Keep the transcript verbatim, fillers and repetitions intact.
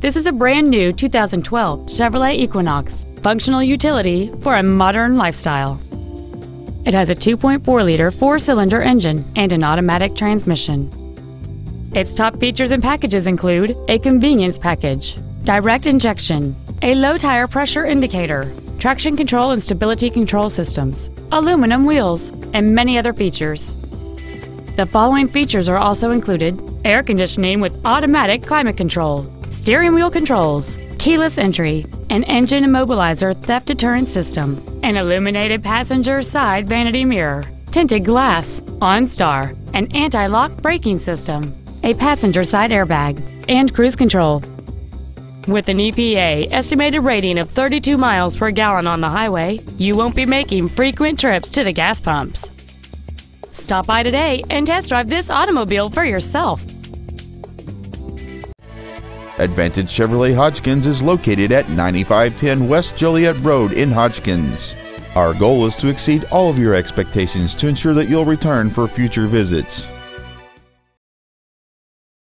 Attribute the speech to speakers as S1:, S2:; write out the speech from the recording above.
S1: This is a brand new two thousand twelve Chevrolet Equinox, functional utility for a modern lifestyle. It has a two point four liter four-cylinder engine and an automatic transmission. Its top features and packages include a convenience package, direct injection, a low tire pressure indicator, traction control and stability control systems, aluminum wheels, and many other features. The following features are also included: air conditioning with automatic climate control, steering wheel controls, keyless entry, an engine immobilizer theft deterrent system, an illuminated passenger side vanity mirror, tinted glass, OnStar, an anti-lock braking system, a passenger side airbag, and cruise control. With an E P A estimated rating of thirty-two miles per gallon on the highway, you won't be making frequent trips to the gas pumps. Stop by today and test drive this automobile for yourself.
S2: Advantage Chevrolet Hodgkins is located at ninety-five ten West Joliet Road in Hodgkins. Our goal is to exceed all of your expectations to ensure that you'll return for future visits.